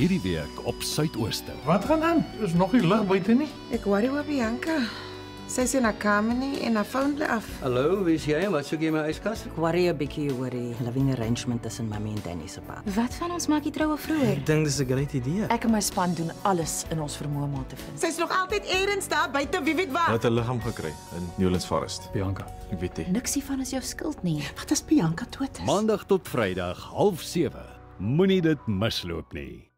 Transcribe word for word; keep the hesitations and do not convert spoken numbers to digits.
hierdie week op Suidooster. Wat gaan aan? Is nog nie lig buite nie. Ek worry oor Bianca. Sy is in haar kamer nie en haar phone bly af. Hallo, wie is jy en wat soek jy in my yskas? Ek worry 'n bietjie oor die living arrangement tussen Mamy en Danny se pa. Wat van ons maak die troue vroeër? Ek dink dis 'n great idee. Ek en my span doen alles in ons vermoë om haar te vind. Sy's nog altyd eers daar buite, wie weet Hy waar. het 'n liggaam gekry in Newlands Forest. Bianca. Ek weet nie. Niks hiervan is jou skuld nie. Wat as Bianca dood is? Maandag tot Vrydag, half sewe. Moenie dit misloop nie.